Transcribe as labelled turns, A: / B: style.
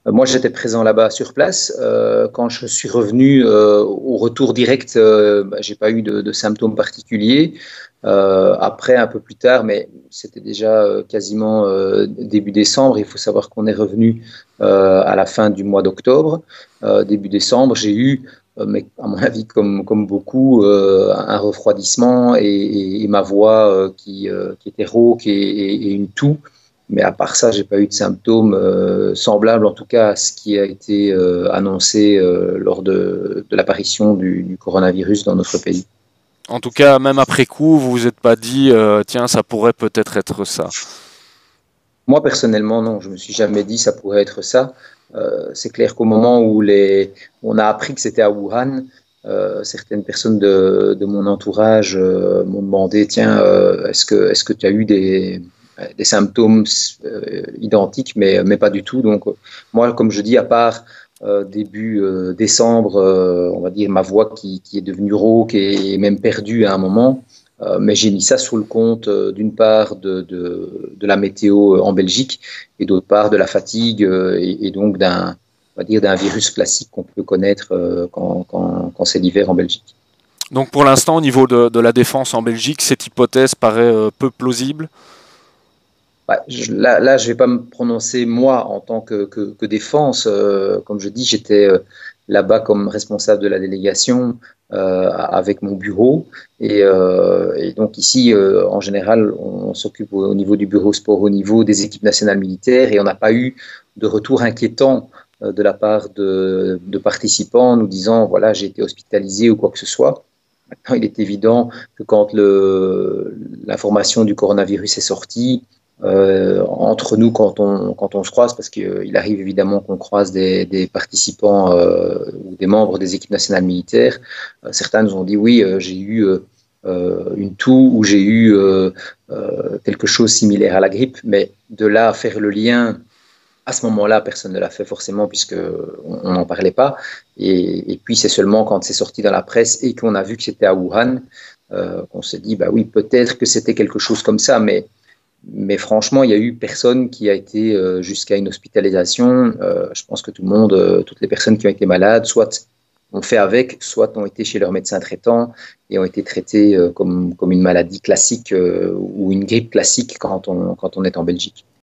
A: Moi, j'étais présent là-bas sur place. Quand je suis revenu au retour direct, j'ai pas eu de symptômes particuliers. Après, un peu plus tard, mais c'était déjà quasiment début décembre. Il faut savoir qu'on est revenu à la fin du mois d'octobre. Début décembre, j'ai eu, mais à mon avis, comme beaucoup, un refroidissement et ma voix qui était rauque et une toux. Mais à part ça, j'ai pas eu de symptômes semblables, en tout cas, à ce qui a été annoncé lors de l'apparition du coronavirus dans notre pays.
B: En tout cas, même après coup, vous vous êtes pas dit, tiens, ça pourrait peut-être être ça.
A: Moi, personnellement, non, je me suis jamais dit ça pourrait être ça. C'est clair qu'au moment où on a appris que c'était à Wuhan, certaines personnes de mon entourage m'ont demandé, tiens, est-ce que tu as eu des symptômes identiques, mais pas du tout. Donc, moi, comme je dis, à part début décembre, on va dire ma voix qui est devenue rauque et même perdue à un moment. Mais j'ai mis ça sous le compte d'une part de la météo en Belgique et d'autre part de la fatigue et donc on va dire d'un virus classique qu'on peut connaître quand c'est l'hiver en Belgique.
B: Donc pour l'instant, au niveau de la défense en Belgique, cette hypothèse paraît peu plausible.
A: Ouais, là, je ne vais pas me prononcer moi en tant que défense. Comme je dis, j'étais là-bas comme responsable de la délégation avec mon bureau. Et donc ici, en général, on s'occupe au niveau du bureau sport, au niveau des équipes nationales militaires, et on n'a pas eu de retour inquiétant de la part de participants nous disant, voilà, j'ai été hospitalisé ou quoi que ce soit. Maintenant, il est évident que quand l'information du coronavirus est sortie, entre nous, quand on se croise, parce qu'il arrive évidemment qu'on croise des participants ou des membres des équipes nationales militaires, certains nous ont dit oui, j'ai eu une toux ou j'ai eu quelque chose similaire à la grippe, mais de là à faire le lien, à ce moment-là, personne ne l'a fait forcément puisqu'on n'en parlait pas. Et puis c'est seulement quand c'est sorti dans la presse et qu'on a vu que c'était à Wuhan qu'on s'est dit, bah oui, peut-être que c'était quelque chose comme ça, mais franchement, il y a eu personne qui a été jusqu'à une hospitalisation. Je pense que tout le monde, toutes les personnes qui ont été malades, soit ont fait avec, soit ont été chez leur médecin traitant et ont été traitées comme une maladie classique ou une grippe classique quand on est en Belgique.